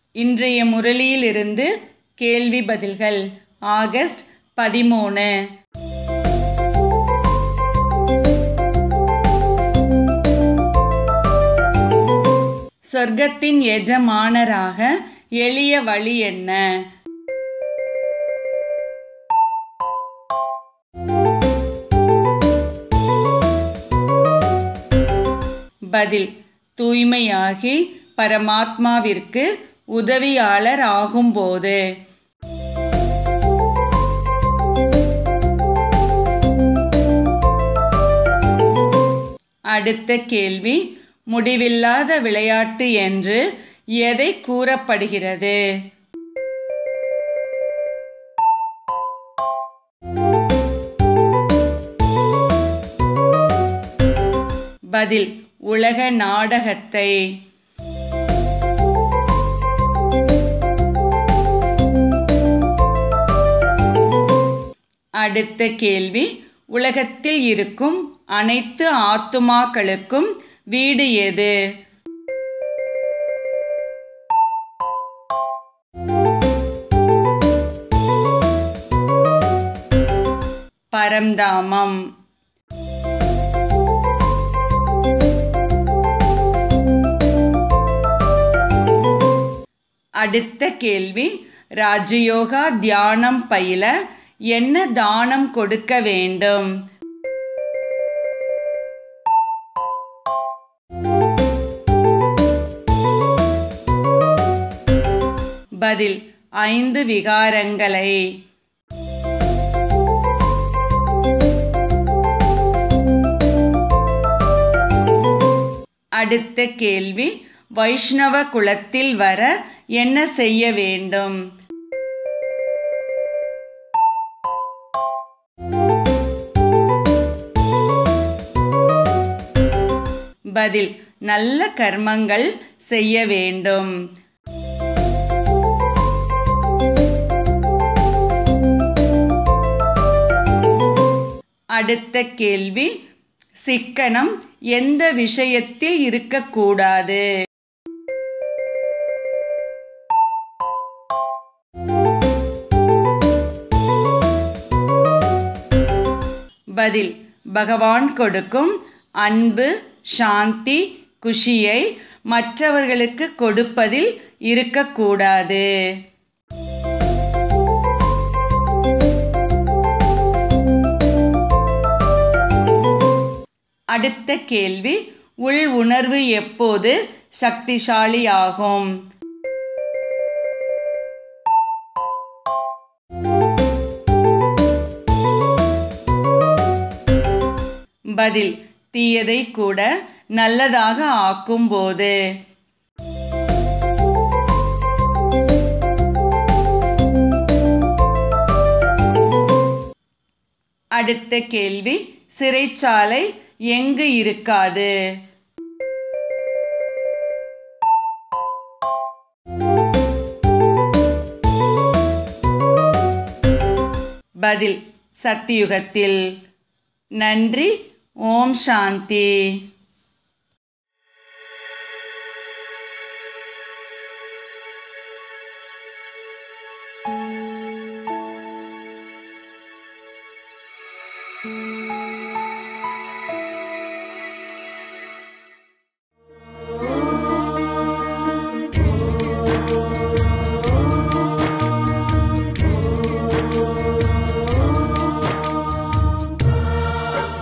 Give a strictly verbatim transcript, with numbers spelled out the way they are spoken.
இன்றைய முரளியிலிருந்து கேள்வி பதில்கள் ஆகஸ்ட் பதிமூன்று. சொர்க்கத்தின் எஜமானராக எளிய வழி என்ன? பதில்: தூய்மையாகி பரமாத்மாவிற்கு உதவியாளர் ஆகும்போது. அடுத்த கேள்வி: முடிவில்லாத விளையாட்டு என்று எதை கூறப்படுகிறது? பதில்: உலக நாடகத்தை. அடுத்த கேள்வி: உலகத்தில் இருக்கும் அனைத்து ஆத்துமாக்களுக்கும் வீடு எது? பரம்தாமம். அடுத்த கேள்வி: ராஜயோகா தியானம் பயில என்ன தானம் கொடுக்க வேண்டும்? பதில்: ஐந்து விகாரங்களை. அடுத்த கேள்வி: வைஷ்ணவ குலத்தில் வர என்ன செய்ய வேண்டும்? பதில்: நல்ல கர்மங்கள் செய்ய வேண்டும். அடுத்த கேள்வி: சிக்கனம் எந்த விஷயத்தில் இருக்கக்கூடாது? பதில்: பகவான் கொடுக்கும் அன்பு, சாந்தி, குஷியை மற்றவர்களுக்கு கொடுப்பதில் இருக்கக்கூடாது. அடுத்த கேள்வி: உள் உணர்வு எப்போது சக்திசாலியாகும்? பதில்: தீயதை கூட நல்லதாக ஆக்கும்போது. அடுத்த கேள்வி: சிறைச்சாலை எங்கு இருக்காது? பதில்: சத்தியுகத்தில். நன்றி. ஓம் சாந்தி.